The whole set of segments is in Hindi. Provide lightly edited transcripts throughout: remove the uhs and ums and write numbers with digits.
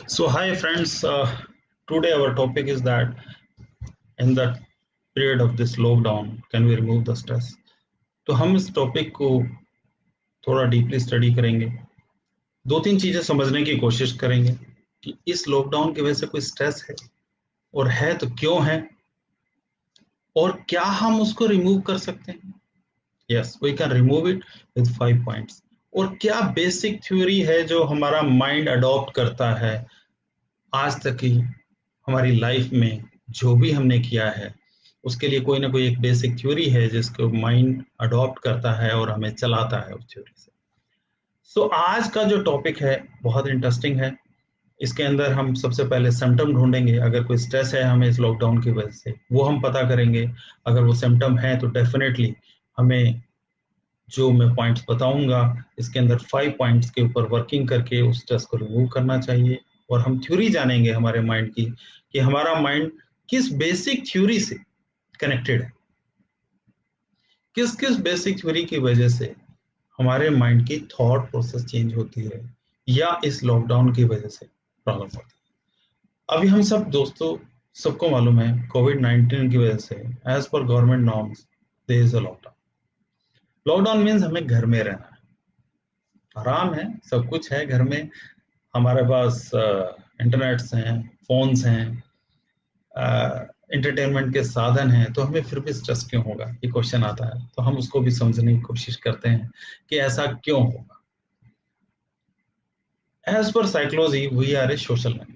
So, hi friends. Today our topic is that in the period of this lockdown, can we remove the stress? तो हम इस टॉपिक को थोड़ा डीपली स्टडी करेंगे। दो तीन चीजें समझने की कोशिश करेंगे कि इस लॉकडाउन की वजह से कोई स्ट्रेस है और है तो क्यों है और क्या हम उसको रिमूव कर सकते हैं। Yes, we can remove it with 5 points. और क्या बेसिक थ्योरी है जो हमारा माइंड अडॉप्ट करता है आज तक की हमारी लाइफ में, जो भी हमने किया है उसके लिए कोई ना कोई एक बेसिक थ्योरी है जिसको माइंड अडॉप्ट करता है और हमें चलाता है उस थ्योरी से। सो आज का जो टॉपिक है बहुत इंटरेस्टिंग है। इसके अंदर हम सबसे पहले सिम्टम ढूंढेंगे। अगर कोई स्ट्रेस है हमें इस लॉकडाउन की वजह से, वो हम पता करेंगे। अगर वो सिम्टम है तो डेफिनेटली हमें, जो मैं पॉइंट्स बताऊंगा इसके अंदर 5 पॉइंट्स के ऊपर वर्किंग करके उस स्ट्रेस को रिमूव करना चाहिए। और हम थ्योरी जानेंगे हमारे माइंड की कि हमारा माइंड किस बेसिक थ्योरी से कनेक्टेड है, किस किस बेसिक थ्योरी की वजह से हमारे माइंड की थॉट प्रोसेस चेंज होती है या इस लॉकडाउन की वजह से प्रॉब्लम होती है। अभी हम सब दोस्तों, सबको मालूम है कोविड-19 की वजह से as per government norms there is a lockdown. Lockdown means हमें घर में रहना है, आराम है, सब कुछ है घर में। हमारे पास इंटरनेट्स हैं, फोन्स हैं, एंटरटेनमेंट के साधन हैं, तो हमें फिर भी स्ट्रेस क्यों होगा, ये क्वेश्चन आता है। तो हम उसको भी समझने की कोशिश करते हैं कि ऐसा क्यों होगा। As per psychology we are a social animal.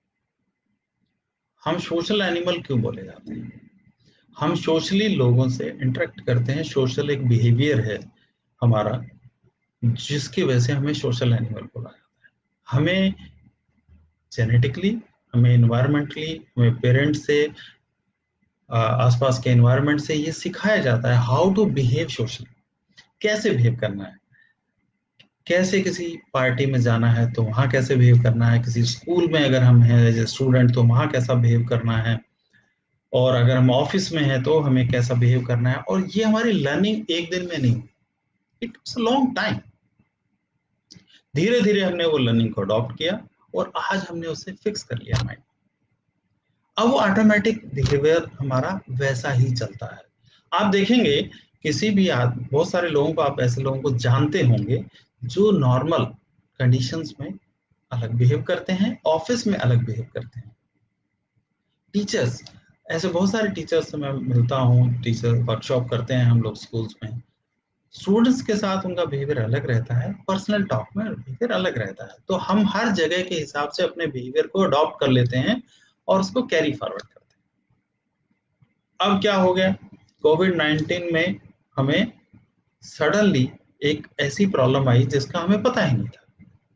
हम सोशल एनिमल क्यों बोले जाते हैं? हम सोशली लोगों से इंटरेक्ट करते हैं, सोशल एक बिहेवियर है हमारा जिसकी वजह से हमें सोशल एनिमल बोला जाता है। हमें जेनेटिकली, हमें इन्वायरमेंटली, हमें पेरेंट्स से, आसपास के एनवायरनमेंट से ये सिखाया जाता है हाउ टू बिहेव सोशली, कैसे बिहेव करना है, कैसे किसी पार्टी में जाना है तो वहाँ कैसे बिहेव करना है, किसी स्कूल में अगर हम हैं एज ए स्टूडेंट तो वहाँ कैसा बिहेव करना है, और अगर हम ऑफिस में हैं तो हमें कैसा बिहेव करना है। और ये हमारी लर्निंग एक दिन में नहीं, it takes a long time. धीरे धीरे हमने वो लर्निंग को अडॉप्ट किया और आज हमने उसे फिक्स कर लिया माइंड। अब वो ऑटोमेटिक बिहेवियर हमारा वैसा ही चलता है। आप देखेंगे किसी भी बहुत सारे लोगों को, आप ऐसे लोगों को जानते होंगे जो नॉर्मल कंडीशंस में अलग बिहेव करते हैं, ऑफिस में अलग बिहेव करते हैं। टीचर्स, ऐसे बहुत सारे टीचर्स से मैं मिलता हूँ, टीचर वर्कशॉप करते हैं हम लोग स्कूल्स में। स्टूडेंट्स के साथ उनका बिहेवियर अलग रहता है, पर्सनल टॉक में बिहेवियर अलग रहता है। तो हम हर जगह के हिसाब से अपने बिहेवियर को अडॉप्ट कर लेते हैं और उसको कैरी फॉरवर्ड करते हैं। अब क्या हो गया, कोविड-19 में हमें सडनली एक ऐसी प्रॉब्लम आई जिसका हमें पता ही नहीं था।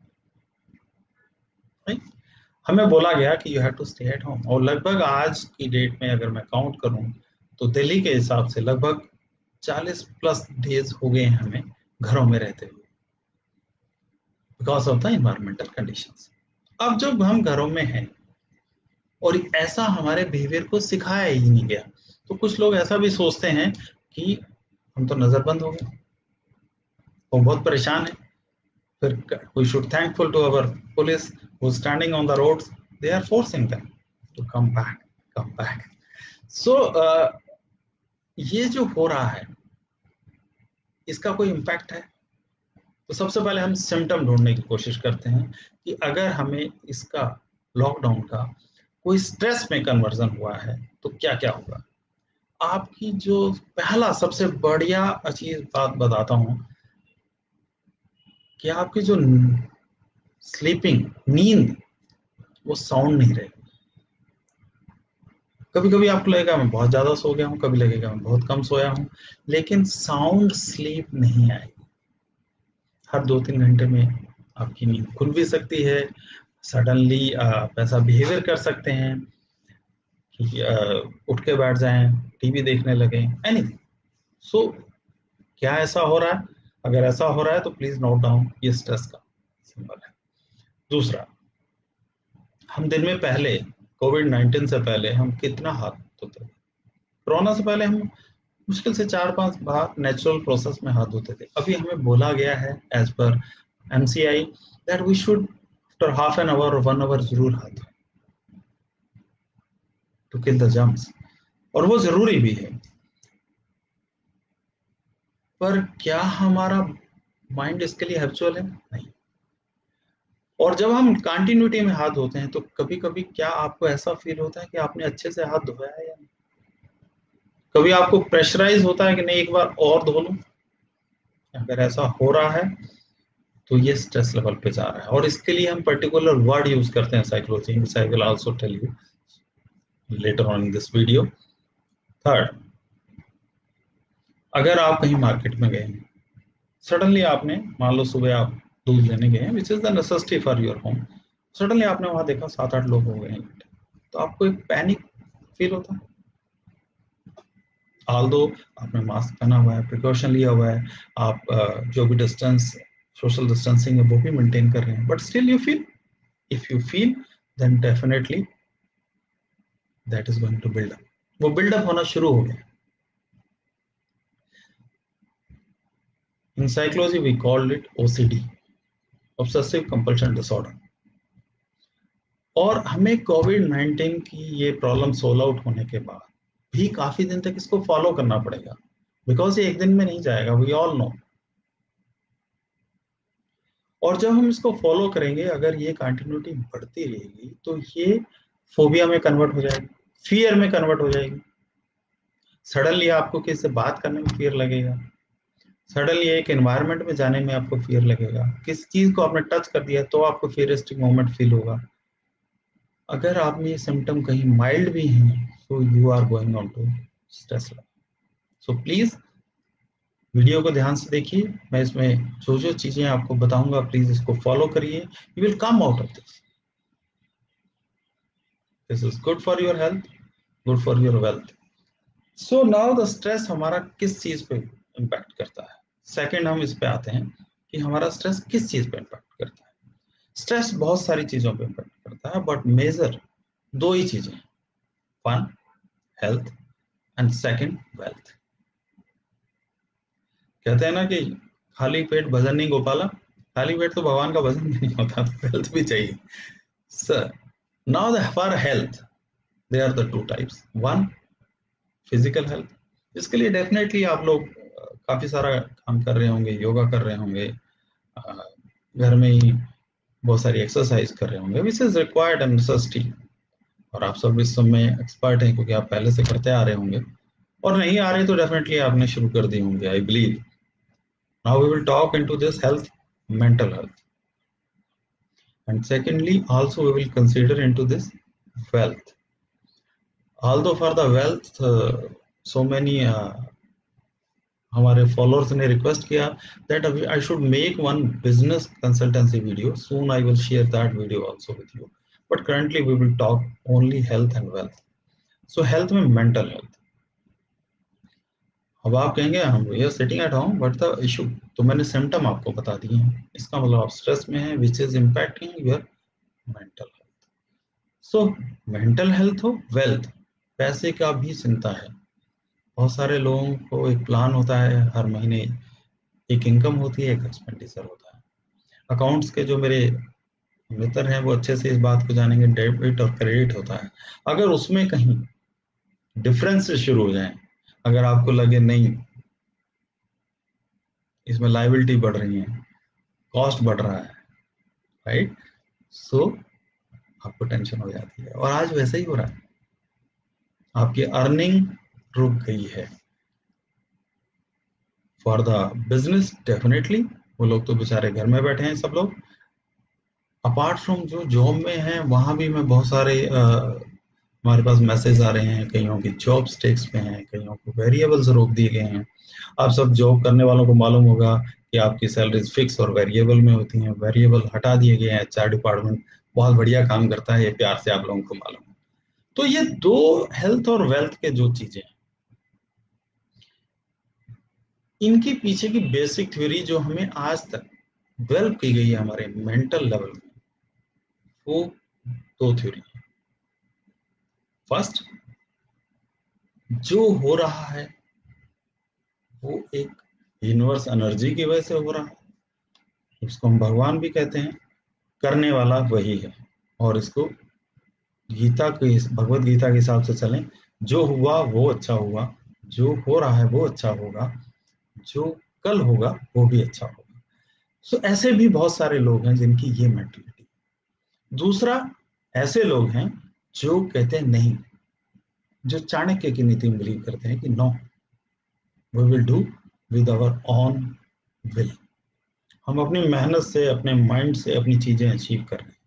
राइट? हमें बोला गया कि you have to stay at home, और लगभग आज की डेट में अगर मैं काउंट करूं तो दिल्ली के हिसाब से लगभग 40 प्लस डेज हो गए हैं हमें घरों में रहते हुए, because of the environmental conditions. अब जब हम घरों में हैं और ऐसा हमारे बिहेवियर को सिखाया ही नहीं गया, तो कुछ लोग ऐसा भी सोचते हैं कि हम तो नजरबंद हो गए, वो बहुत परेशान है। फिर we should thankful to our police who standing on the roads, they are forcing them to come back. So ये जो हो रहा है इसका कोई इम्पैक्ट है? तो सबसे पहले हम सिम्टम ढूंढने की कोशिश करते हैं कि अगर हमें इसका, लॉकडाउन का कोई स्ट्रेस में कन्वर्जन हुआ है तो क्या क्या होगा। आपकी जो पहला सबसे बढ़िया चीज बात बताता हूं कि आपकी जो स्लीपिंग, नींद, वो साउंड नहीं रहेगी। कभी कभी आपको लगेगा मैं बहुत ज्यादा सो गया हूँ, कभी लगेगा मैं बहुत कम सोया हूँ, लेकिन साउंड स्लीप नहीं आएगी। हर 2-3 घंटे में आपकी नींद खुल भी सकती है, सडनली आप ऐसा बिहेवियर कर सकते हैं कि उठ के बैठ जाएं, टीवी देखने लगे, एनीथिंग। सो क्या ऐसा हो रहा है? अगर ऐसा हो रहा है तो प्लीज नोट डाउन, ये स्ट्रेस का सिंबल है। दूसरा, हम दिन में पहले, कोविड-19 से पहले हम कितना हाथ धोते थे? कोरोना से पहले हम मुश्किल से 4-5 बार नेचुरल प्रोसेस में हाथ धोते थे। अभी हमें बोला गया है as per MCI that we should after half an hour और 1 आवर जरूर हाथ धोएं टू किल द जर्म्स, और वो जरूरी भी है। पर क्या हमारा माइंड इसके लिए हैबिचुअल है? नहीं। और जब हम कंटिन्यूटी में हाथ धोते हैं तो कभी कभी क्या आपको ऐसा फील होता है कि आपने अच्छे से हाथ धोया है या नहीं? कभी आपको प्रेशराइज होता है कि नहीं एक बार और धो लूं? अगर ऐसा हो रहा है तो ये स्ट्रेस लेवल पे जा रहा है, और इसके लिए हम पर्टिकुलर वर्ड यूज करते हैं psychology, which I will also tell you later on in this video. Third, अगर आप कहीं मार्केट में गए हैं, सडनली आपने, मान लो सुबह आप दूध लेने गए हैं, which is the necessity for your home, suddenly आपने वहां देखा 7-8 लोग हो गए हैं, तो आपको एक पैनिक फील होता है। ऑल दो आपने मास्क पहना हुआ है, प्रिकॉशन लिया हुआ है, आप जो भी डिस्टेंस, सोशल डिस्टेंसिंग है वो भी मेंटेन कर रहे हैं, but still you feel, if you feel then definitely that is going to build up, वो बिल्डअप होना शुरू हो गया। In psychology we called it OCD, obsessive compulsion disorder. और हमें कोविड-19 की ये प्रॉब्लम सोल्व आउट होने के बाद भी काफी दिन तक इसको फॉलो करना पड़ेगा, बिकॉज ये एक दिन में नहीं जाएगा, वी ऑल नो। और जब हम इसको फॉलो करेंगे, अगर ये कंटिन्यूटी बढ़ती रहेगी तो ये फोबिया में कन्वर्ट हो जाएगी, फियर में कन्वर्ट हो जाएगी। सडनली आपको किसी से बात करने में फियर लगेगा, सडनली एक एनवायरनमेंट में जाने में आपको फियर लगेगा, किसी चीज को आपने टच कर दिया तो आपको फियरिस्टिक मोमेंट फील होगा। अगर आप में ये सिम्टम कहीं माइल्ड भी हैं तो you are going on to stress level. So please video को ध्यान से देखिए, मैं इसमें जो जो चीजें आपको बताऊंगा प्लीज इसको फॉलो करिए, you will come out of this. This is good for your health, good for your wealth. So now the stress हमारा किस चीज पे इम्पैक्ट करता है। सेकंड हम इस पे आते हैं कि हमारा स्ट्रेस किस चीज पे इम्पैक्ट करता है। स्ट्रेस बहुत सारी चीजों पे इम्पैक्ट करता है, बट मेजर दो ही चीजें, fun, health, and second wealth. कहते हैं ना कि खाली पेट भजन नहीं गोपाला, खाली पेट तो भगवान का भजन भी नहीं होता, हेल्थ भी चाहिए। Sir, now for health they are the two types. One, physical health, इसके लिए डेफिनेटली आप लोग काफी सारा काम कर रहे होंगे, योगा कर रहे होंगे, घर में ही बहुत सारी एक्सरसाइज कर रहे होंगे, which is required and necessity, और आप सब इस सब में एक्सपर्ट हैं क्योंकि आप पहले से करते आ रहे होंगे, और नहीं आ रहे तो डेफिनेटली आपने शुरू कर दी होंगे, I believe. Now we will talk into this health, mental health, and secondly also we will consider into this wealth. Although for the wealth so many हमारे फॉलोअर्स ने रिक्वेस्ट किया that I should make one business consultancy video, soon I will share that video also with you, but currently we will talk only health and wealth. So health में mental health, अब आप कहेंगे हम we are sitting at home what the issue, तो मैंने सिम्टम आपको बता दिए हैं, इसका मतलब आप स्ट्रेस में हैं, which is impacting your mental health. So mental health हो, वेल्थ, पैसे का भी चिंता है। बहुत सारे लोगों को एक प्लान होता है, हर महीने एक इनकम होती है, एक एक्सपेंडिचर होता है। अकाउंट्स के जो मेरे मित्र हैं वो अच्छे से इस बात को जानेंगे, डेबिट और क्रेडिट होता है। अगर उसमें कहीं डिफरेंस शुरू हो जाए, अगर आपको लगे नहीं इसमें लाइबिलिटी बढ़ रही है, कॉस्ट बढ़ रहा है, राइट, सो आपको टेंशन हो जाती है, और आज वैसे ही हो रहा है, आपकी अर्निंग रुक गई है। फॉर द बिजनेस डेफिनेटली वो लोग तो बेचारे घर में बैठे हैं सब लोग, अपार्ट फ्रॉम जो जॉब में हैं वहां भी मैं बहुत सारे हमारे पास मैसेज आ रहे हैं, कईयों की जॉब स्टेक्स पे हैं, कईयों को वेरिएबल्स रोक दिए गए हैं। आप सब जॉब करने वालों को मालूम होगा कि आपकी सैलरीज फिक्स और वेरिएबल में होती हैं, वेरिएबल हटा दिए गए हैं। एचआर डिपार्टमेंट बहुत बढ़िया काम करता है, ये प्यार से आप लोगों को मालूम है। तो ये दो हेल्थ और वेल्थ के जो चीजें हैं, इनके पीछे की बेसिक थ्योरी जो हमें आज तक डेवलप की गई है हमारे मेंटल लेवल में, वो दो थ्योरी है। फर्स्ट, जो हो रहा है वो एक यूनिवर्स एनर्जी की वजह से हो रहा है, उसको हम भगवान भी कहते हैं, करने वाला वही है। और इसको गीता के, भगवत गीता के हिसाब से चलें, जो हुआ वो अच्छा हुआ, जो हो रहा है वो अच्छा होगा, जो कल होगा वो भी अच्छा होगा। सो ऐसे भी बहुत सारे लोग हैं जिनकी ये मेंटलिटी। दूसरा, ऐसे लोग हैं जो कहते हैं नहीं, जो चाणक्य की नीति में बिलीव करते हैं कि no, we will do with our own will. हम अपनी मेहनत से, अपने माइंड से अपनी चीजें अचीव कर रहे हैं।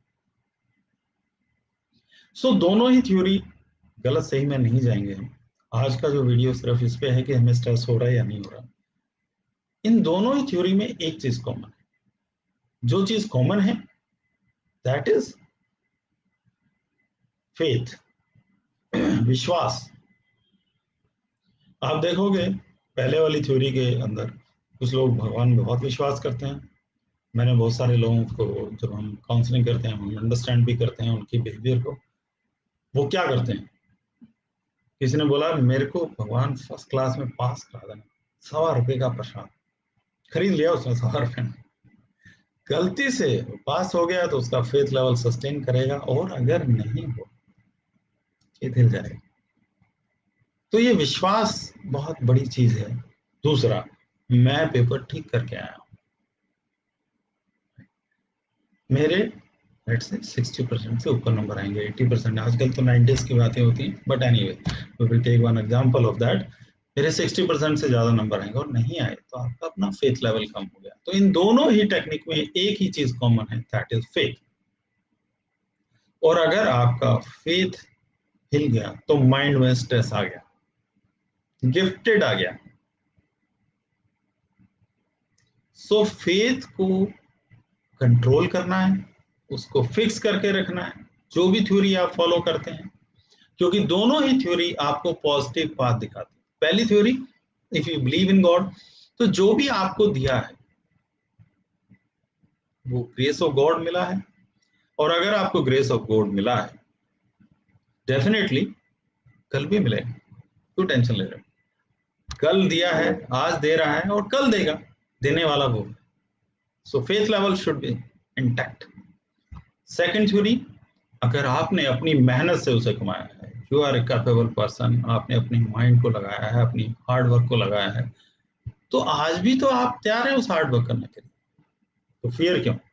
सो दोनों ही थ्योरी गलत सही में नहीं जाएंगे हम। आज का जो वीडियो सिर्फ इस पे है कि हमें स्ट्रेस हो रहा है या नहीं हो रहा। इन दोनों ही थ्योरी में एक चीज कॉमन है। जो चीज कॉमन है दैट इज फेथ, विश्वास। आप देखोगे पहले वाली थ्योरी के अंदर कुछ लोग भगवान में बहुत विश्वास करते हैं। मैंने बहुत सारे लोगों को, जब हम काउंसलिंग करते हैं, हम अंडरस्टैंड भी करते हैं उनकी बिहेवियर को। वो क्या करते हैं, किसी ने बोला मेरे को भगवान फर्स्ट क्लास में पास करा देना, ₹100 का प्रसाद खरीद लिया उसने, ₹100 में। गलती से पास हो गया तो उसका फेथ लेवल सस्टेन करेगा, और अगर नहीं हो ये हिल जाएगा। तो ये विश्वास बहुत बड़ी चीज है। दूसरा, मैं पेपर ठीक करके आया हूं, मेरे लेट्स से 60% से ऊपर नंबर आएंगे, 80%। आजकल तो 90s की बातें होती हैं, but anyway we will take one example of that. मेरे 60% से ज्यादा नंबर आएंगे, और नहीं आए तो आपका अपना फेथ लेवल कम हो गया। तो इन दोनों ही टेक्निक में एक ही चीज कॉमन है, दैट इज फेथ। और अगर आपका फेथ हिल गया तो माइंड में स्ट्रेस आ गया, गिफ्टेड आ गया। सो फेथ को कंट्रोल करना है, उसको फिक्स करके रखना है, जो भी थ्योरी आप फॉलो करते हैं, क्योंकि दोनों ही थ्योरी आपको पॉजिटिव पाथ दिखाती है। पहली theory, if you believe in God, तो जो भी आपको दिया है वो ग्रेस ऑफ गॉड मिला है। और अगर आपको ग्रेस ऑफ गॉड मिला है, डेफिनेटली कल भी मिलेगा। क्यों टेंशन ले रहे हो? कल दिया है, आज दे रहा है, और कल देगा, देने वाला वो। So faith level should be intact. Second theory, अगर आपने अपनी मेहनत से उसे कमाया है, you are a capable person, आपने अपनी माइंड को लगाया है, अपनी हार्ड वर्क को लगाया है, तो आज भी तो आप तैयार हैं उस हार्ड वर्क करने के लिए। तो फियर क्यों?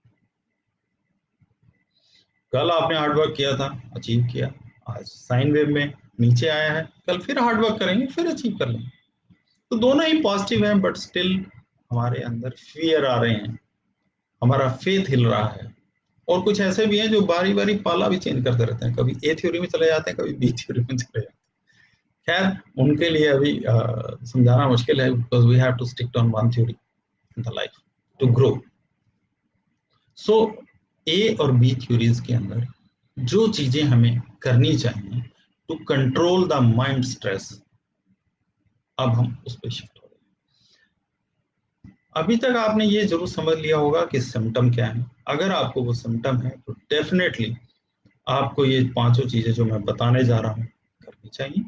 कल आपने हार्ड वर्क किया था, अचीव किया, आज साइन वेव में नीचे आया है, कल फिर हार्ड वर्क करेंगे, फिर अचीव कर लेंगे। तो दोनों ही पॉजिटिव हैं, बट स्टिल हमारे अंदर फियर आ रहे हैं, हमारा फेथ हिल रहा है। और कुछ ऐसे भी हैं जो बारी बारी पाला भी चेंज करते रहते हैं, कभी ए थ्योरी में चले जाते हैं, कभी बी थ्योरी में चले जाते हैं। खैर उनके लिए अभी समझाना मुश्किल है, because we have to stick to on one theory in the life to grow. So A और बी थ्योरीज के अंदर जो चीजें हमें करनी चाहिए to control the mind stress, अब हम उस पर शिफ्ट हो रहे हैं। अभी तक आपने ये जरूर समझ लिया होगा कि सिम्टम क्या है। अगर आपको वो सिम्टम है तो डेफिनेटली आपको ये पांचों चीजें जो मैं बताने जा रहा हूं करनी चाहिए।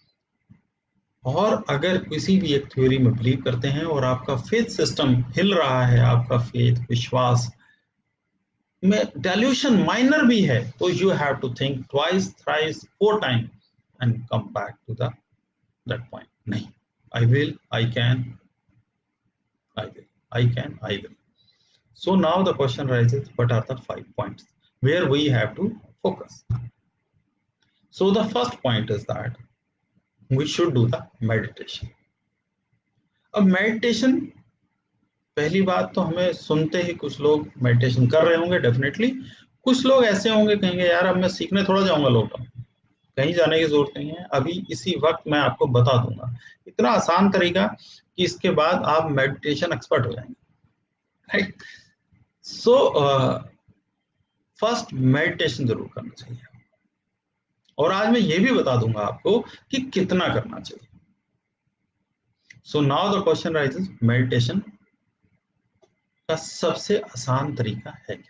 और अगर किसी भी एक थ्योरी में बिलीव करते हैं और आपका फेथ सिस्टम हिल रहा है, आपका फेथ, विश्वास में डाइल्यूशन माइनर भी है, तो you have to think twice, thrice, 4 time and come back to the that point. नहीं, I will, I can, I will, I can, I will. So now the question arises, what are the 5 points where we have to focus? So the first point is that we should do the meditation. अब मेडिटेशन, पहली बात तो हमें सुनते ही कुछ लोग मेडिटेशन कर रहे होंगे, डेफिनेटली। कुछ लोग ऐसे होंगे कहेंगे यार अब मैं सीखने थोड़ा जाऊंगा लॉकडाउन, कहीं जाने की जरूरत नहीं है, अभी इसी वक्त मैं आपको बता दूंगा इतना आसान तरीका कि इसके बाद आप मेडिटेशन एक्सपर्ट हो जाएंगे, राइट? सो फर्स्ट मेडिटेशन जरूर करना चाहिए, और आज मैं ये भी बता दूंगा आपको कि कितना करना चाहिए। So now the question raises, meditation का सबसे आसान तरीका है क्या?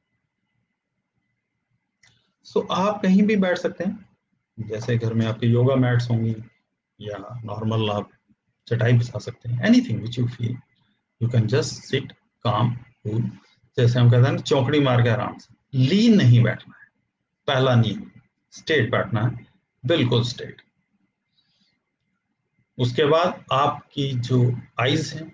सो आप कहीं भी बैठ सकते हैं, जैसे घर में आपके योगा मैट्स होंगी, या नॉर्मल आप चटाई बिछा सकते हैं, anything which you feel. You can just sit calm, cool, जैसे हम कहते हैं ना, चौकड़ी मार के आराम से, लीन नहीं बैठना है। पहला नियम, स्ट्रेट बैठना है, बिल्कुल स्ट्रेट। उसके बाद आपकी जो आईज है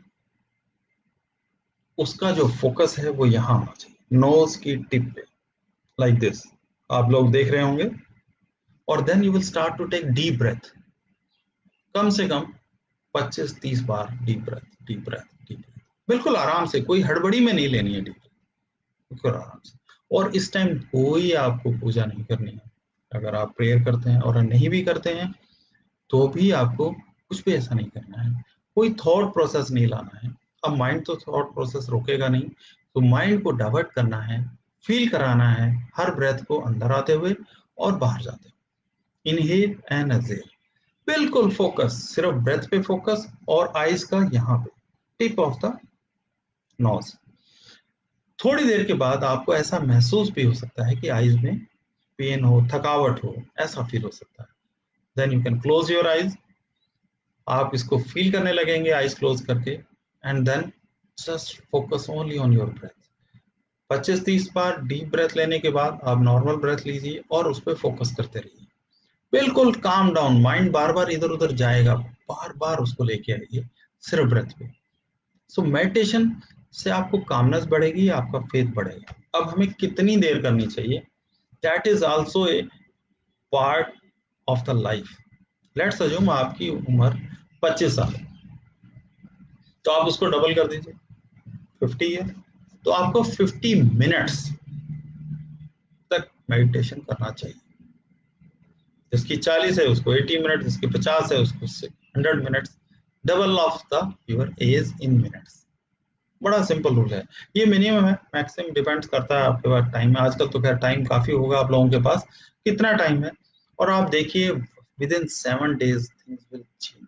उसका जो फोकस है वो यहां होना चाहिए, नोज की टिप पे, लाइक दिस। आप लोग देख रहे होंगे। और then you will start to take deep breath, कम से कम 25-30 बार deep breath, deep breath, deep breath, बिल्कुल आराम से, कोई हड़बड़ी में नहीं लेनी है डीप ब्रेथ, बिल्कुल आराम से। और इस टाइम कोई आपको पूजा नहीं करनी है। अगर आप प्रेयर करते हैं और नहीं भी करते हैं तो भी आपको कुछ भी ऐसा नहीं करना है, कोई थॉट प्रोसेस नहीं लाना है। अब माइंड तो थॉट प्रोसेस रोकेगा नहीं, तो माइंड को डाइवर्ट करना है, फील कराना है हर ब्रेथ को, अंदर आते हुए और बाहर जाते हुए। इनहेल एंड एक्सहेल, बिल्कुल फोकस, सिर्फ ब्रेथ पे फोकस, और आईज का यहाँ पे, टिप ऑफ द नोज। थोड़ी देर के बाद आपको ऐसा महसूस भी हो सकता है कि आईज में पेन हो, थकावट हो, ऐसा फील हो सकता है। Then you can close your eyes. आप इसको फील करने लगेंगे आईज क्लोज करके, and then just focus only on your breath. 25-30 बार डीप ब्रेथ लेने के बाद आप नॉर्मल ब्रेथ लीजिए और उस पर फोकस करते रहिए, बिल्कुल काम डाउन। माइंड बार बार इधर उधर जाएगा, बार बार उसको लेके आइए सिर्फ ब्रेथ पे। सो मेडिटेशन से आपको कामनेस बढ़ेगी, आपका फेथ बढ़ेगा। अब हमें कितनी देर करनी चाहिए, that is also a part of the life. Let's assume आपकी उम्र 25 साल है, तो आप उसको डबल कर दीजिए, 50 है, तो आपको 50 मिनट्स तक मेडिटेशन करना चाहिए। जिसकी 40 है उसको 80 मिनट, जिसकी 50 है उसको 100 minutes, double of the your age in minutes. बड़ा सिंपल रूल है, ये मिनिमम है, मैक्सिमम डिपेंड्स करता है आपके पास टाइम है। आजकल तो खैर टाइम काफी होगा आप लोगों के पास, कितना टाइम है। और आप देखिए within 7 days things will change.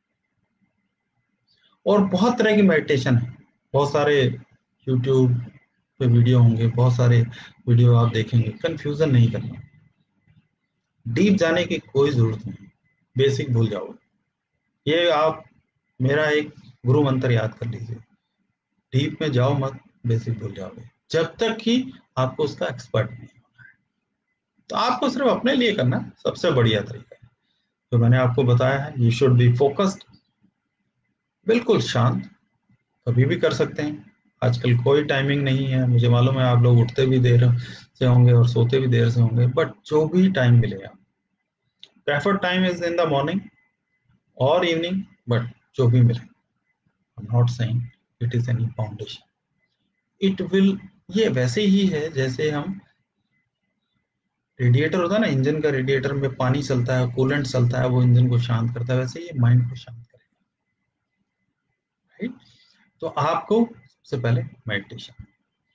और बहुत तरह की मेडिटेशन है, बहुत सारे यूट्यूब पे वीडियो होंगे, बहुत सारे वीडियो आप देखेंगे, कंफ्यूजन नहीं करना, डीप जाने की कोई जरूरत नहीं, बेसिक भूल जाओ। ये आप मेरा एक गुरु मंत्र याद कर लीजिए, डीप में जाओ मत, बेसिक भूल जाओगे, जब तक कि आपको उसका एक्सपर्ट नहीं होना है। तो आपको सिर्फ अपने लिए करना सबसे बढ़िया तरीका है जो मैंने आपको बताया है। यू शुड बी फोकस्ड, बिल्कुल शांत, कभी भी कर सकते हैं। आजकल कोई टाइमिंग नहीं है, मुझे मालूम है आप लोग उठते भी देर से होंगे और सोते भी देर से होंगे, बट जो भी टाइम मिलेगा, preferred time is in the morning और इवनिंग, बट जो भी मिले, I am not saying it is any foundation, it will, ये वैसे ही है जैसे हम, रेडिएटर होता है ना, इंजन का रेडिएटर में पानी चलता है, कूलेंट चलता है, वो इंजन को शांत करता है, वैसे ही माइंड को शांत करेगा, राइट। तो आपको सबसे पहले मेडिटेशन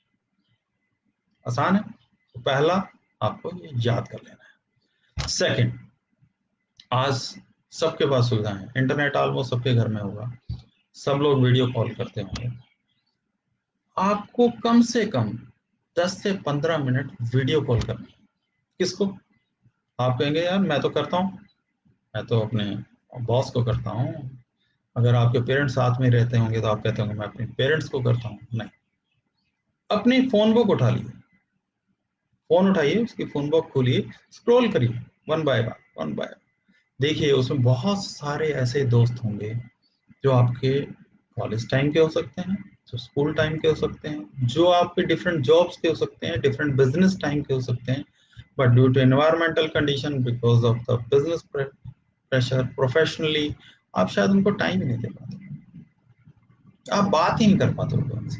आसान है, तो पहला आपको ये याद कर लेना है। सेकंड, आज सबके पास सुविधा है, इंटरनेट ऑलमोस्ट सबके घर में होगा, सब लोग वीडियो कॉल करते होंगे। आपको कम से कम 10 से 15 मिनट वीडियो कॉल करनी है। किसको? आप कहेंगे यार मैं तो करता हूँ, मैं तो अपने बॉस को करता हूँ। अगर आपके पेरेंट्स साथ में रहते होंगे तो आप कहते होंगे मैं अपने पेरेंट्स को करता हूँ। नहीं, अपनी फोन बुक उठा लीजिए, फोन उठाइए, उसकी फोन बुक खोलिए, स्क्रॉल करिए, वन बाय वन बाय, देखिए उसमें बहुत सारे ऐसे दोस्त होंगे जो आपके कॉलेज टाइम के हो सकते हैं, जो स्कूल टाइम के हो सकते हैं, जो आपके डिफरेंट जॉब्स के हो सकते हैं, डिफरेंट बिजनेस टाइम के हो सकते हैं, but due to environmental condition, because of the business pressure, professionally, आप शायद उनको टाइम ही नहीं दे पाते, आप बात ही नहीं कर पाते उनसे,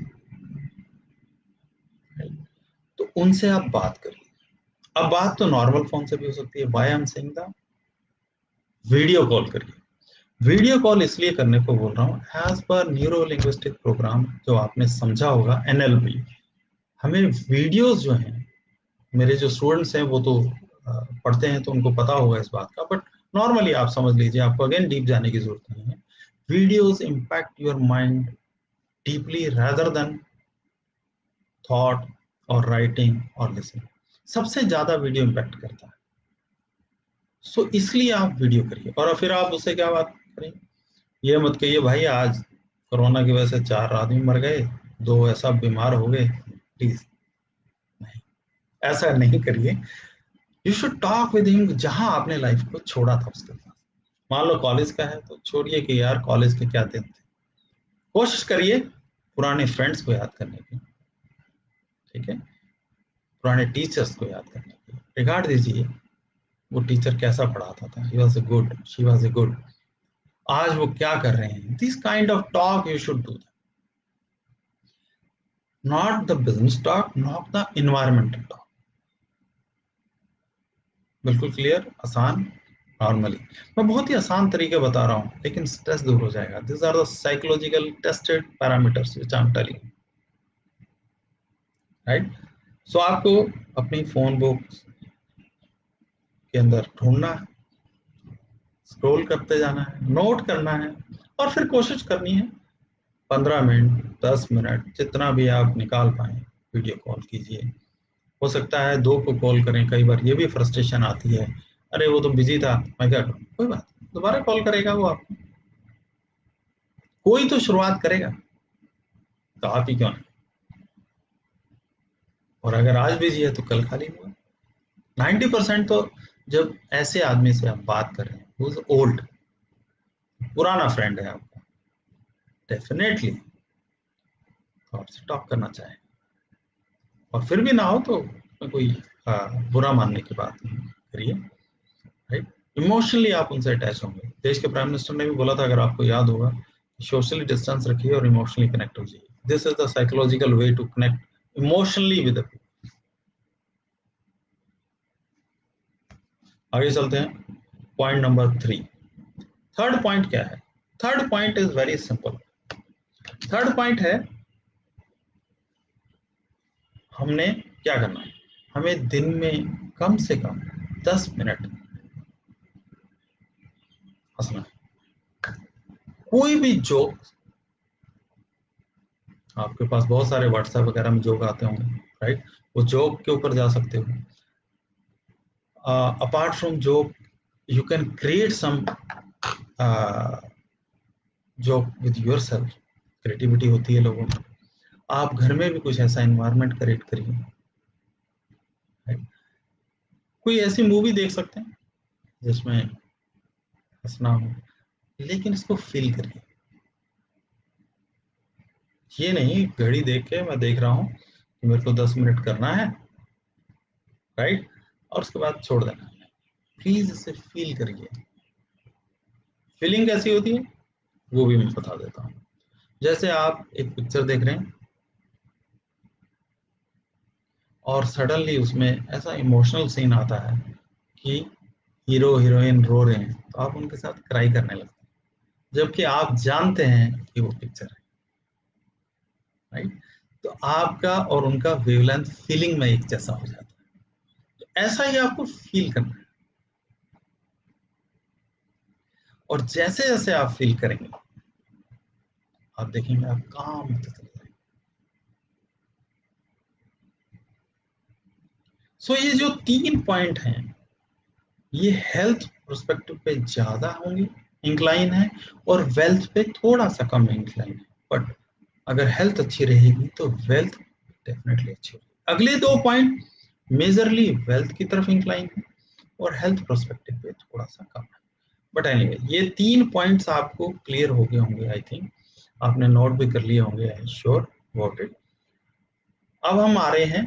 तो उनसे आप बात करिए। अब बात तो नॉर्मल फोन से भी हो सकती है, why I am saying the video call करिए। वीडियो कॉल इसलिए करने को बोल रहा हूँ, as per neuro linguistic programme जो आपने समझा होगा, एनएलपी, हमें वीडियोस जो हैं, मेरे जो स्टूडेंट्स हैं वो तो पढ़ते हैं तो उनको पता होगा इस बात का, बट नॉर्मली आप समझ लीजिए, आपको अगेन डीप जाने की जरूरत नहीं है। Videos impact your mind deeply rather than thought और राइटिंग और लिसनिंग, सबसे ज्यादा वीडियो इम्पैक्ट करता है। सो इसलिए आप वीडियो करिए, और फिर आप उससे क्या बात करें, ये मत कहिए भाई आज कोरोना की वजह से 4 आदमी मर गए, 2 ऐसा बीमार हो गए, प्लीज नहीं, ऐसा नहीं करिए। You should talk with him जहां आपने लाइफ को छोड़ा था उसके साथ। मान लो कॉलेज का है तो छोड़िए कि यार कॉलेज के क्या दिन थे, कोशिश करिए पुराने फ्रेंड्स को याद करने की, ठीक है, पुराने टीचर्स को याद करने की। रिगार्ड दीजिए वो टीचर कैसा पढ़ाता था, he was a good, she was a good, आज वो क्या कर रहे हैं। This kind of talk you should do, not the business talk, not the environmental talk. बिल्कुल क्लियर, आसान, नॉर्मली। मैं बहुत ही आसान तरीके बता रहा हूं लेकिन स्ट्रेस दूर हो जाएगा। This are the psychological tested parameters which I am telling, right. So आपको अपनी फोन बुक के अंदर ढूंढना है, स्क्रॉल करते जाना है, नोट करना है, और फिर कोशिश करनी है 15 मिनट 10 मिनट जितना भी आप निकाल पाए वीडियो कॉल कीजिए। हो सकता है दो को कॉल करें, कई बार ये भी फ्रस्ट्रेशन आती है, अरे वो तो बिजी था, मैं क्या करूं, कोई बात नहीं, दोबारा कॉल करेगा वो आपको, कोई तो शुरुआत करेगा, तो आप ही क्यों नहीं। और अगर आज बिजी है तो कल खाली होगा। 90% तो जब ऐसे आदमी से आप बात कर रहे हैं, ओल्ड, पुराना फ्रेंड है आपका, डेफिनेटली तो आपसे टॉक करना चाहे, और फिर भी ना हो तो कोई बुरा मानने की बात नहीं करिए, राइट। इमोशनली आप उनसे अटैच होंगे। देश के प्राइम मिनिस्टर ने भी बोला था, अगर आपको याद होगा, सोशली डिस्टेंस रखिए और इमोशनली कनेक्ट हो जाइए। This is the psychological way to connect emotionally with people. आगे चलते हैं, पॉइंट नंबर 3। थर्ड पॉइंट क्या है? Third point is very simple. Third point है, हमने क्या करना है, हमें दिन में कम से कम 10 मिनट हंसना है। कोई भी जोक, आपके पास बहुत सारे व्हाट्सएप वगैरह में जोक आते होंगे, राइट, वो जोक के ऊपर जा सकते हो। Apart from joke you can create some joke with your self. Creativity होती है लोगों में, आप घर में भी कुछ ऐसा एनवायरनमेंट क्रिएट करिए, right? कोई ऐसी मूवी देख सकते हैं जिसमें हंसना हो, लेकिन इसको फील करिए। ये नहीं घड़ी देख के मैं देख रहा हूँ कि मेरे को 10 मिनट करना है, राइट, और उसके बाद छोड़ देना है। प्लीज इसे फील करिए। फीलिंग कैसी होती है वो भी मैं बता देता हूँ। जैसे आप एक पिक्चर देख रहे हैं और सडनली उसमें ऐसा इमोशनल सीन आता है कि हीरो हीरोइन रो रहे हैं, तो आप उनके साथ क्राई करने लगते हैं, जबकि आप जानते हैं कि वो पिक्चर है, राइट। तो आपका और उनका वेवलेंथ फीलिंग में एक जैसा हो जाता है। तो ऐसा ही आपको फील करना है, और जैसे जैसे आप फील करेंगे आप देखेंगे आप काम होते चले जाएंगे। सो ये जो 3 पॉइंट हैं ये हेल्थ पर्सपेक्टिव पे ज्यादा होंगे, इंक्लाइन है, और वेल्थ पे थोड़ा सा कम इंक्लाइन है। बट अगर हेल्थ अच्छी रहेगी तो वेल्थ डेफिनेटली अच्छी होगी। अगले 2 पॉइंट मेजरली वेल्थ की तरफ इंक्लाइन है और हेल्थ पर्सपेक्टिव पे थोड़ा सा कम है। बट एनीवे ये 3 पॉइंट्स आपको क्लियर हो गए होंगे, आई थिंक आपने नोट भी कर लिए होंगे, I am sure about it. अब हम आ रहे हैं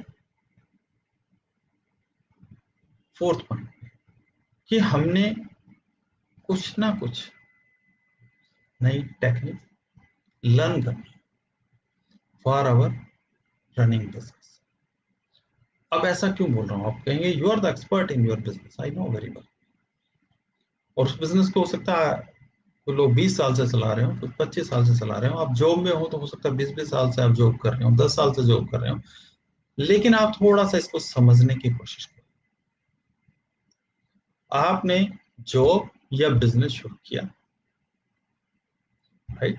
4th पॉइंट कि हमने कुछ ना कुछ नई टेक्निक लर्न करनी फॉर आवर रनिंग बिजनेस। अब ऐसा क्यों बोल रहा हूं, आप कहेंगे you are the expert in your business, I know very well. और उस बिजनेस को हो सकता है कुछ लोग 20 साल से चला रहे हो, कुछ 25 साल से चला रहे हो, आप जॉब में हो तो हो सकता है 20-20 साल से आप जॉब कर रहे हो, 10 साल से जॉब कर रहे हो, लेकिन आप थोड़ा सा इसको समझने की कोशिश करो। आपने जॉब या बिजनेस शुरू किया, राइट,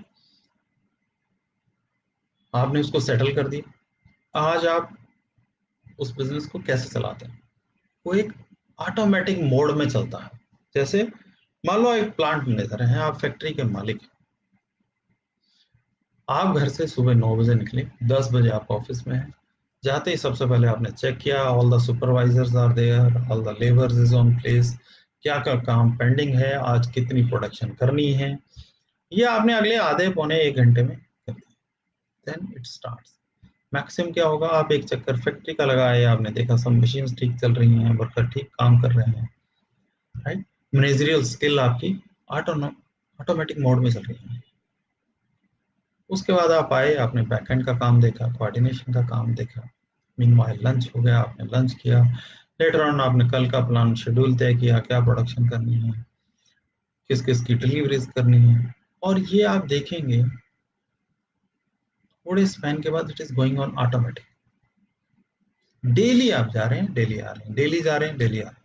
आपने उसको सेटल कर दिया, आज आप उस बिजनेस को कैसे चलाते हैं? वो एक ऑटोमेटिक मोड में चलता है। जैसे मान लो एक प्लांट मैनेजर हैं, आप फैक्ट्री के मालिक हैं, आप घर से सुबह 9 बजे निकले, 10 बजे आप ऑफिस में हैं, जाते ही सबसे पहले आपने चेक किया all the supervisors are there, all the labours is on place, क्या क्या काम पेंडिंग है, आज कितनी प्रोडक्शन करनी है, ये आपने अगले आधे पौने 1 घंटे में कर दिया। Then it starts. मैक्सिमम क्या होगा, आप एक चक्कर फैक्ट्री का लगाए, आपने देखा सब मशीन्स ठीक चल रही हैं, वर्कर ठीक काम कर रहे हैं, राइट। मैनेजरियल स्किल आपकी ऑटोमेटिक मोड में चल रही है। उसके बाद आप आए, आपने बैकएंड का काम देखा, कोऑर्डिनेशन का काम देखा, मीनवाइल लंच हो गया, आपने लंच किया, लेटर ऑन आपने कल का प्लान शेड्यूल तय किया, क्या प्रोडक्शन करनी है, किस किस की डिलीवरीज करनी है, और ये आप देखेंगे थोड़े स्पैन के बाद it is going on automatic. Daily आप जा रहे हैं, डेली आ रहे हैं, डेली जा रहे हैं, डेली आ रहे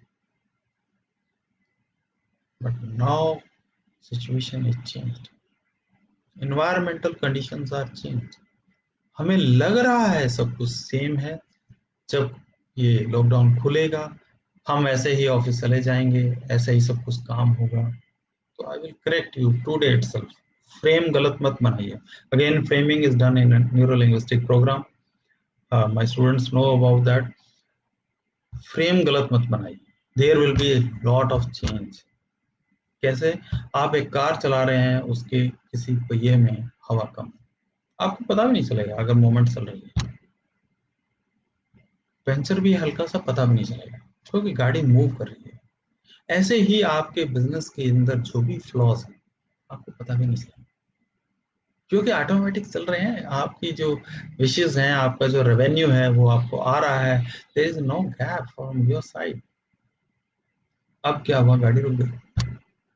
हैं, but now situation is changed, environmental conditions are changed. हमें लग रहा है सब कुछ सेम है, जब ये लॉकडाउन खुलेगा हम ऐसे ही ऑफिस चले जाएंगे, ऐसे ही सब कुछ काम होगा। तो I will correct you today itself, frame गलत मत बनाइए। Again framing is done in neuro linguistic program, my students know about that. Frame गलत मत बनाइए, there will be a lot of change. कैसे, आप एक कार चला रहे हैं, उसके किसी पहिए में हवा कम, आपको पता भी नहीं चलेगा अगर मूवमेंट चल रही है, पंचर भी हल्का सा पता भी नहीं चलेगा क्योंकि गाड़ी मूव कर रही है। ऐसे ही आपके बिजनेस के अंदर जो भी फ्लॉज है आपको पता भी नहीं चलेगा क्योंकि ऑटोमेटिक चल रहे हैं। आपकी जो विशेष हैं, आपका जो रेवेन्यू है वो आपको आ रहा है, there is no gap from your side. अब क्या हुआ, गाड़ी रुक गई,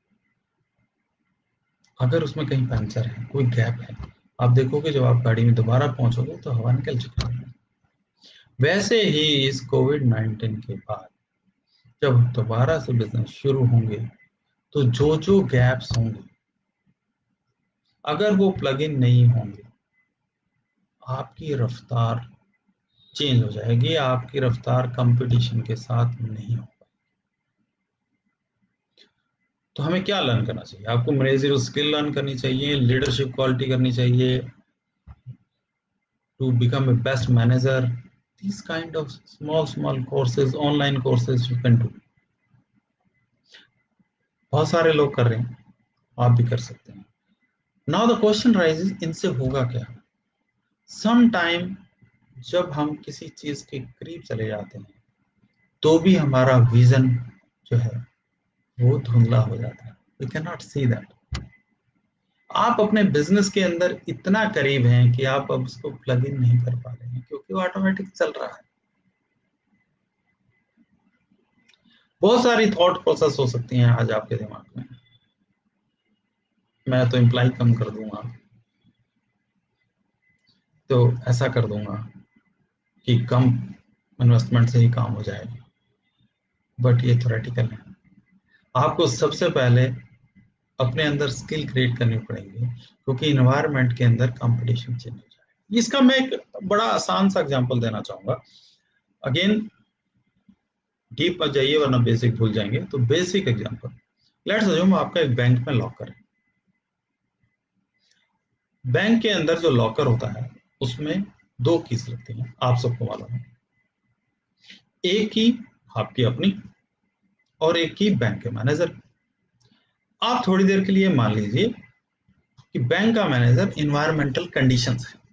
अगर उसमें कहीं पंचर है, कोई गैप है, आप देखोगे जब आप गाड़ी में दोबारा पहुंचोगे तो हवा निकल चुकी है। वैसे ही इस कोविड-19 के बाद जब दोबारा से बिजनेस शुरू होंगे तो जो जो गैप्स होंगे अगर वो प्लग इन नहीं होंगे, आपकी रफ्तार चेंज हो जाएगी, आपकी रफ्तार कंपटीशन के साथ नहीं हो। तो हमें क्या लर्न करना चाहिए, आपको मैनेजरियल स्किल लर्न करनी चाहिए, लीडरशिप क्वालिटी करनी चाहिए, to become a best manager, these kind of small courses, online courses you can do। बहुत सारे लोग कर रहे हैं, आप भी कर सकते हैं। नाउ द क्वेश्चन राइजेस, इनसे होगा क्या। सम टाइम जब हम किसी चीज के करीब चले जाते हैं तो भी हमारा विजन जो है वो धुंधला हो जाता है, we can not see that. आप अपने बिजनेस के अंदर इतना करीब हैं कि आप अब उसको प्लग इन नहीं कर पा रहे हैं क्योंकि वो ऑटोमेटिक चल रहा है। बहुत सारी थॉट प्रोसेस हो सकती हैं आज आपके दिमाग में, मैं तो एम्प्लॉय कम कर दूंगा, तो ऐसा कर दूंगा कि कम इन्वेस्टमेंट से ही काम हो जाएगा, बट ये थ्योरेटिकल है। आपको सबसे पहले अपने अंदर स्किल क्रिएट करनी पड़ेगी क्योंकि इन्वायरमेंट के अंदर कंपटीशन चेंज हो जाएगा। इसका मैं एक बड़ा आसान सा एग्जांपल देना चाहूंगा, अगेन डीप मत जाइए वरना बेसिक भूल जाएंगे। तो बेसिक एग्जांपल, लेट्स अज्यूम आपका एक बैंक में लॉकर है। बैंक के अंदर जो लॉकर होता है उसमें 2 कीज लगती हैं, आप सबको मालूम है, एक की आपकी अपनी और एक की बैंक के मैनेजर। आप थोड़ी देर के लिए मान लीजिए कि बैंक का मैनेजर इन्वायरमेंटल कंडीशंस है,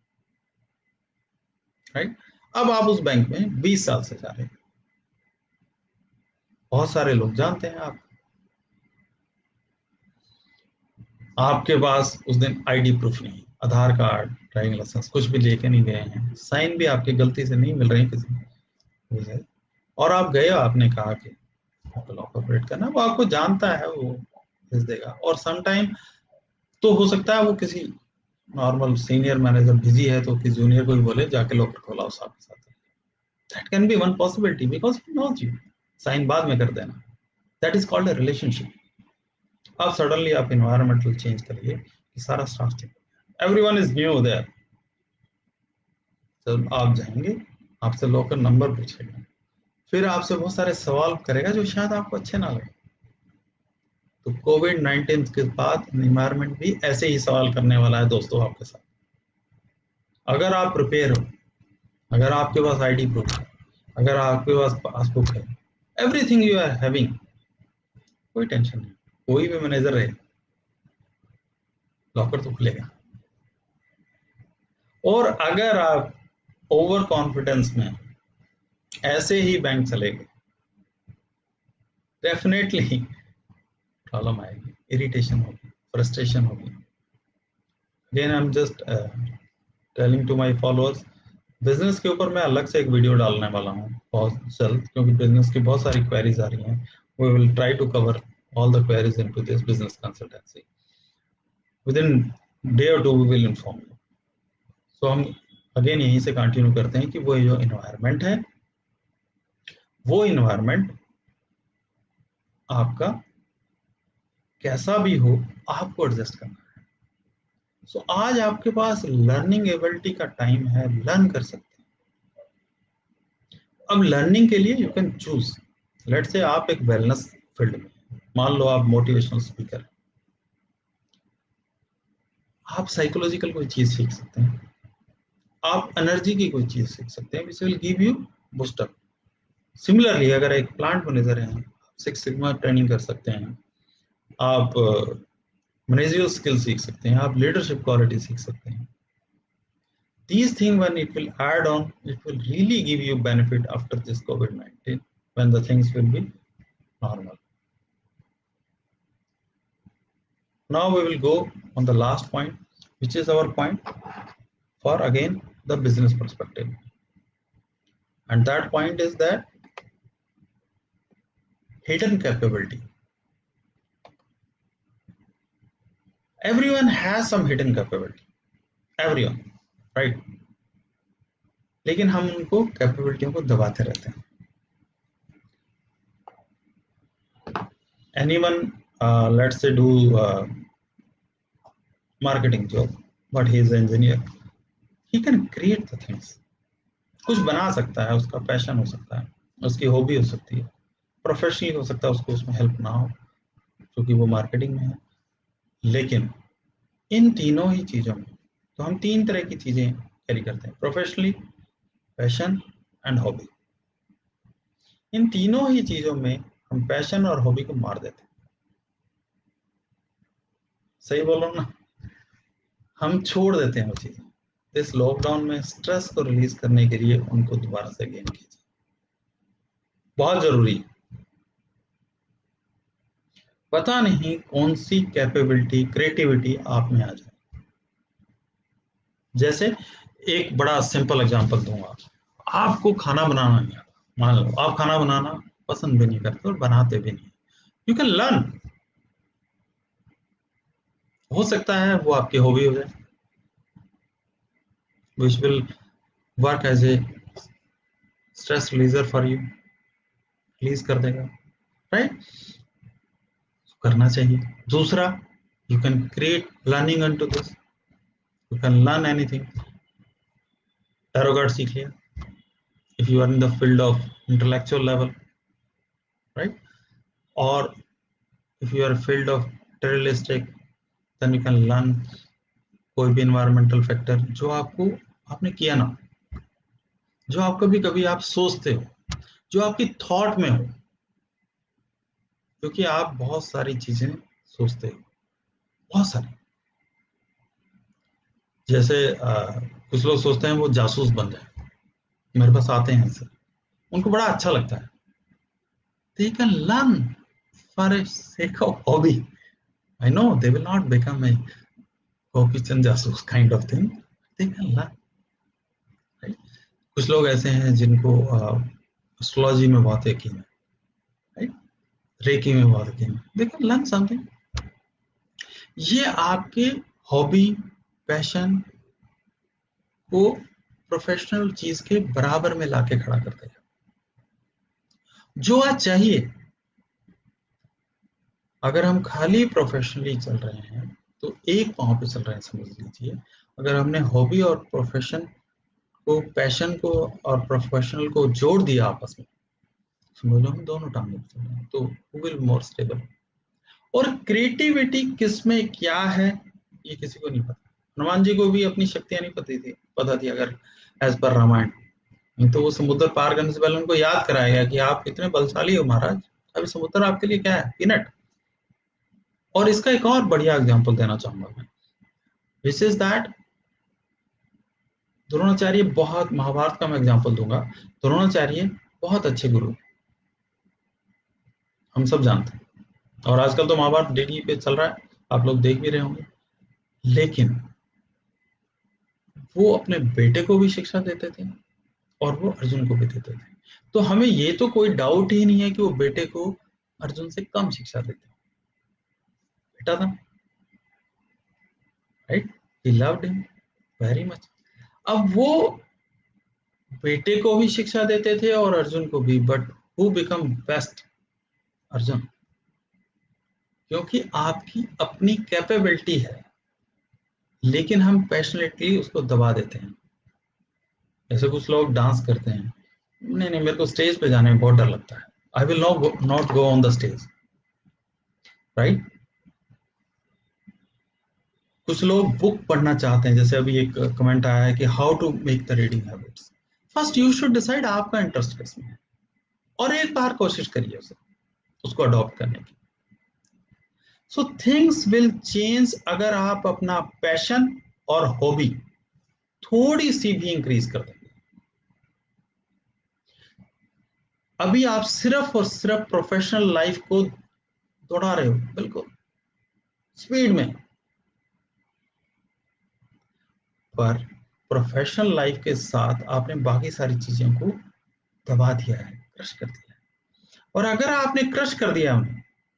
राइट। अब आप उस बैंक में 20 साल से जा रहे हैं, बहुत सारे लोग जानते हैं आपके पास उस दिन आईडी प्रूफ नहीं, आधार कार्ड, ड्राइविंग लाइसेंस कुछ भी लेके नहीं गए हैं, साइन भी आपकी गलती से नहीं मिल रहे हैं किसी, और आप गए, आपने कहा कि आपको लॉक ऑपरेट करना, वो आपको जानता है, वो भेज देगा। और सम टाइम तो हो सकता है वो किसी नॉर्मल सीनियर मैनेजर बिजी है तो किसी जूनियर को भी बोले जाके लॉकर खोलाओ साहब के साथ, that can be one possibility because he knows you, sign बाद में कर देना, that is called a relationship. अब सडनली आप इन्वायरमेंटल चेंज करिए कि सारा staff change, everyone is new there, जब आप जाएंगे आपसे लॉकर नंबर पूछेगा, फिर आपसे बहुत सारे सवाल करेगा जो शायद आपको अच्छे ना लगे। तो कोविड-19 के बाद एनवायरनमेंट भी ऐसे ही सवाल करने वाला है दोस्तों आपके साथ। अगर आप प्रिपेयर हो अगर आपके पास आईडी प्रूफ है, अगर आपके पास पासबुक है, एवरीथिंग यू आर हैविंग, कोई टेंशन नहीं, कोई भी मैनेजर रहे लॉकर तो खुलेगा। और अगर आप ओवर कॉन्फिडेंस में ऐसे ही बैंक चलेंगे, डेफिनेटली प्रॉब्लम आएगी, इरिटेशन होगी, फ्रस्ट्रेशन होगी। Again I am just telling to my followers, business के ऊपर मैं अलग से एक वीडियो डालने वाला हूँ बहुत जल्द, क्योंकि बिजनेस की बहुत सारी क्वेरीज आ रही हैं। We will try to cover all the queries into this business consultancy. Within day और 2 we will inform you. So हम अगेन यहीं से कंटिन्यू करते हैं कि वो जो इन्वायरमेंट है, वो इन्वायरमेंट आपका कैसा भी हो, आपको एडजस्ट करना है। सो आज आपके पास लर्निंग एबिलिटी का टाइम है, लर्न कर सकते हैं। अब लर्निंग के लिए you can choose, let's say आप एक वेलनेस फील्ड में, मान लो आप मोटिवेशनल स्पीकर, आप साइकोलॉजिकल कोई चीज सीख सकते हैं, आप एनर्जी की कोई चीज सीख सकते हैं, which will give you boost up. Similarly अगर एक प्लांट मैनेजर हैं, सिक्स सिग्मा ट्रेनिंग कर सकते हैं, आप मैनेजरियल स्किल सीख सकते हैं, आप लीडरशिप क्वालिटी सीख सकते हैं। These things, when it will add on, it will really give you benefit after this COVID-19, when the things will be normal. Now we will go on the last point, which is our point for again the business perspective. And that point is that hidden capability. Everyone has some hidden capability. Everyone, right? लेकिन हम उनको कैपेबिलिटियों को दबाते रहते हैं। Anyone, let's say, do marketing job, but he is an engineer. He can create the things. कुछ बना सकता है, उसका पैशन हो सकता है, उसकी हॉबी हो सकती है, प्रोफेशनली हो सकता है, उसको उसमें हेल्प ना हो क्योंकि वो मार्केटिंग में है। लेकिन इन तीनों ही चीजों में तो हम तीन तरह की चीजें कैरी करते हैं, प्रोफेशनली, पैशन एंड हॉबी। इन तीनों ही चीजों में हम पैशन और हॉबी को मार देते हैं। सही बोलो ना, हम छोड़ देते हैं वो चीजें। इस लॉकडाउन में स्ट्रेस को रिलीज करने के लिए उनको दोबारा से गेन कीजिए, बहुत जरूरी। पता नहीं कौन सी कैपेबिलिटी, क्रिएटिविटी आप में आ जाए। जैसे एक बड़ा सिंपल एग्जांपल दूंगा, आपको खाना बनाना नहीं आता, मान लो आप खाना बनाना पसंद भी नहीं करते और बनाते भी नहीं, यू कैन लर्न। हो सकता है वो आपकी हॉबी हो जाए, which will work as a stress releaser for you, release कर देगा, राइट? करना चाहिए। दूसरा, you can create learning into this, you can learn anything. Tarot सीख लिया, if you are in the field of intellectual level, right? Or if you are field of materialistic, then you can learn कोई भी environmental factor जो आपको, आपने किया ना, जो आप कभी कभी आप सोचते हो, जो आपकी थॉट में हो, क्योंकि आप बहुत सारी चीजें सोचते हो, बहुत सारी। जैसे कुछ लोग सोचते हैं वो जासूस बन जाए, मेरे पास आते हैं सर, उनको बड़ा अच्छा लगता है, they can learn for a sake of hobby. I know they will not become a Gopi Chand Jasus kind of thing. They can learn. Right? कुछ लोग ऐसे हैं जिनको एस्ट्रोलॉजी में बहुत यकीन है, राइट? रेकी में बहुत यकीन है, they can learn something. ये आपके हॉबी, पैशन को प्रोफेशनल चीज के बराबर में लाके खड़ा कर देगा। जो आज चाहिए, अगर हम खाली प्रोफेशनली चल रहे हैं तो एक पांव पे चल रहे हैं, समझ लीजिए। अगर हमने हॉबी और प्रोफेशन को, पैशन को और प्रोफेशनल को जोड़ दिया आपस में, समझ लो हम दोनों टांगों पे चल रहे हैं, तो विल मोर स्टेबल। और क्रिएटिविटी किस में क्या है ये किसी को नहीं पता। हनुमान जी को भी अपनी शक्तियां नहीं पता थी अगर एज पर रामायण, नहीं तो वो समुद्र पार करने से पहले उनको याद कराएगा कि आप इतने बलशाली हो महाराज, अभी समुद्र आपके लिए क्या है, पीनट। और इसका एक और बढ़िया एग्जाम्पल देना चाहूंगा मैं, विच इज दैट द्रोणाचार्य, बहुत, महाभारत का मैं एग्जाम्पल दूंगा। द्रोणाचार्य बहुत अच्छे गुरु, हम सब जानते हैं, और आजकल तो महाभारत डीडी पे चल रहा है, आप लोग देख भी रहे होंगे। लेकिन वो अपने बेटे को भी शिक्षा देते थे और वो अर्जुन को भी देते थे। तो हमें ये तो कोई डाउट ही नहीं है कि वो बेटे को अर्जुन से कम शिक्षा देते, बेटा था, right, he loved him very much. अब वो बेटे को भी शिक्षा देते थे और अर्जुन को भी, but who become best? Arjun, क्योंकि आपकी अपनी कैपेबिलिटी है, लेकिन हम पैशनेटली उसको दबा देते हैं। जैसे कुछ लोग डांस करते हैं, नहीं नहीं मेरे को स्टेज पे जाने में बहुत डर लगता है, I will not go on the stage, right. कुछ लोग बुक पढ़ना चाहते हैं, जैसे अभी एक कमेंट आया है कि how to make the reading habits. First you should decide आपका इंटरेस्ट किसमें है, और एक बार कोशिश करिए उसको अडॉप्ट करने की। सो थिंग्स विल चेंज अगर आप अपना पैशन और हॉबी थोड़ी सी भी इंक्रीज कर देंगे। अभी आप सिर्फ और सिर्फ प्रोफेशनल लाइफ को दौड़ा रहे हो, बिल्कुल स्पीड में, पर प्रोफेशनल लाइफ के साथ आपने बाकी सारी चीजों को दबा दिया है, क्रश कर दिया है। और अगर आपने क्रश कर दिया उन्हें,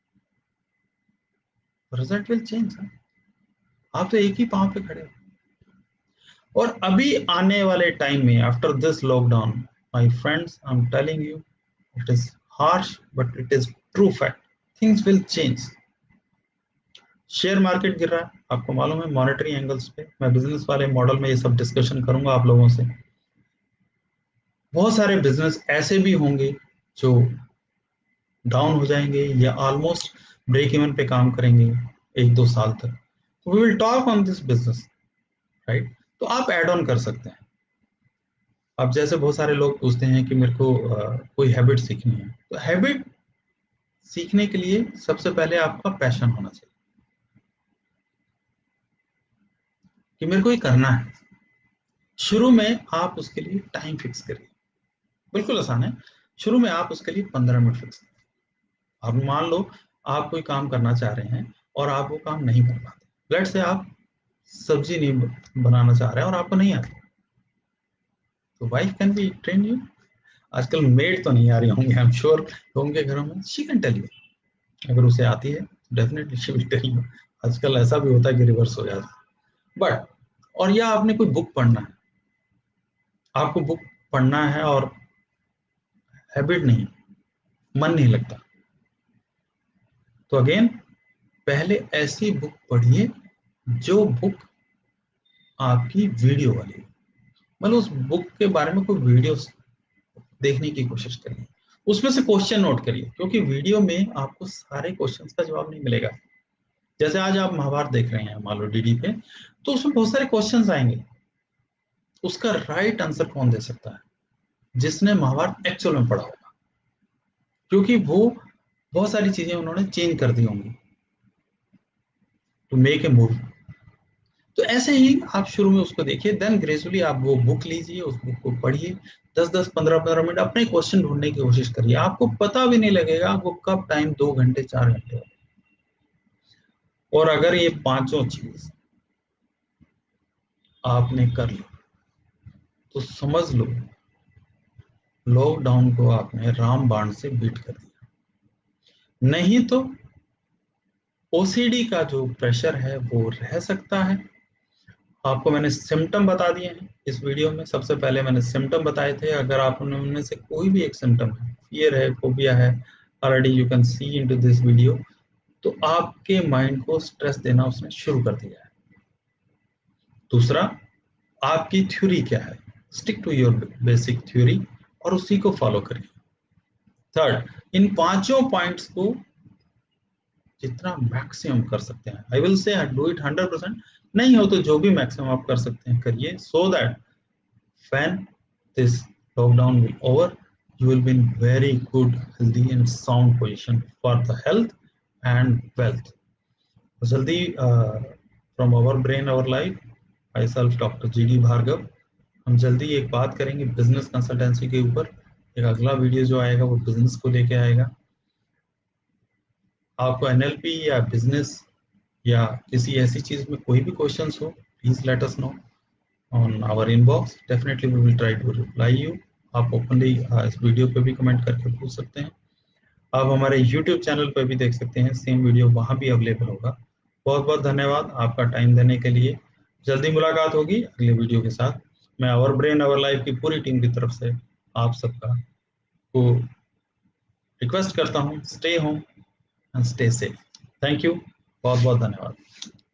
रिजल्ट विल चेंज। आप तो एक ही पांव पे खड़े हो। और अभी आने वाले टाइम में, after this lockdown, my friends, I am telling you, it is harsh but it is true fact, things will change. Share market गिर रहा है, आपको मालूम है, मॉनेटरी एंगल्स पे। मैं बिजनेस वाले मॉडल में ये सब डिस्कशन करूंगा आप लोगों से। बहुत सारे बिजनेस ऐसे भी होंगे जो डाउन हो जाएंगे या ऑलमोस्ट ब्रेक इवन पे काम करेंगे 1-2 साल तक। तो we will talk on this business, right. तो आप एड ऑन कर सकते हैं। अब जैसे बहुत सारे लोग पूछते हैं कि मेरे को कोई हैबिट सीखनी है, तो हैबिट सीखने के लिए सबसे पहले आपका पैशन होना चाहिए कि मेरे को ये करना है। शुरू में आप उसके लिए टाइम फिक्स करिए, बिल्कुल आसान है। शुरू में आप उसके लिए 15 मिनट फिक्स करिए। अब मान लो आप कोई काम करना चाह रहे हैं और आप वो काम नहीं कर पाते, लेट्स से आप सब्जी नहीं बनाना चाह रहे हैं और आपको नहीं आती, तो wife can be train you. आजकल मेड तो नहीं आ रही होंगी, आई एम श्योर लोगों के घरों में, शी कैन टेल यू, अगर उसे आती है definitely she will tell you. आजकल ऐसा भी होता है कि रिवर्स हो जाता है। बट, और या आपने कोई बुक पढ़ना है, आपको बुक पढ़ना है और हैबिट नहीं, मन नहीं लगता, तो अगेन पहले ऐसी बुक पढ़िए जो बुक आपकी वीडियो वाली, मतलब उस बुक के बारे में कोई वीडियो देखने की कोशिश करिए, उसमें से क्वेश्चन नोट करिए, क्योंकि वीडियो में आपको सारे क्वेश्चंस का जवाब नहीं मिलेगा। जैसे आज आप महाभारत देख रहे हैं मान लो डीडी पे, तो उसमें बहुत सारे क्वेश्चंस आएंगे, उसका राइट आंसर कौन दे सकता है? जिसने महाभारत एक्चुअल में पढ़ा होगा, क्योंकि वो बहुत सारी चीजें उन्होंने चेंज कर दी होंगी टू मेक ए मूवी। तो ऐसे ही आप शुरू में उसको देखिए, देन ग्रेजुअली आप वो बुक लीजिए, उस बुक को पढ़िए, 10-10, 15-15 मिनट अपने क्वेश्चन ढूंढने की कोशिश करिए, आपको पता भी नहीं लगेगा आपको कब टाइम 2 घंटे 4 घंटे। और अगर ये पांचों चीज आपने कर ली तो समझ लो लॉकडाउन को आपने रामबाण से बीट कर दिया। नहीं तो ओसीडी का जो प्रेशर है वो रह सकता है। आपको मैंने सिम्टम बता दिए हैं इस वीडियो में, सबसे पहले मैंने सिम्टम बताए थे। अगर आप उनमें से कोई भी एक सिम्टम है, फियर है, फोबिया है, already you can see into this video, तो आपके माइंड को स्ट्रेस देना उसने शुरू कर दिया है। दूसरा, आपकी थ्योरी क्या है, stick to your basic theory और उसी को फॉलो करिए। थर्ड, इन पांचों पॉइंट्स को जितना मैक्सिमम कर सकते हैं, I will say do it 100%, नहीं हो तो जो भी मैक्सिमम आप कर सकते हैं करिए, so that when this lockdown will over, you will be in very good, healthy and sound position for the health and wealth. तो जल्दी from our brain our life, myself Dr. GD Bhargav, हम जल्दी एक बात करेंगे बिजनेस कंसल्टेंसी के ऊपर। एक अगला वीडियो जो आएगा वो बिजनेस को लेके आएगा। आपको NLP या बिजनेस या किसी ऐसी चीज में कोई भी क्वेश्चंस हो, please let us know on our inbox, definitely we will try to reply you. आप ओपनली इस वीडियो पे भी कमेंट करके पूछ सकते हैं। आप हमारे YouTube चैनल पर भी देख सकते हैं, सेम वीडियो वहां भी अवेलेबल होगा। बहुत बहुत धन्यवाद आपका टाइम देने के लिए। जल्दी मुलाकात होगी अगले वीडियो के साथ। मैं आवर ब्रेन आवर लाइफ की पूरी टीम की तरफ से आप सबका को रिक्वेस्ट करता हूँ, stay home and stay safe. Thank you, बहुत बहुत धन्यवाद।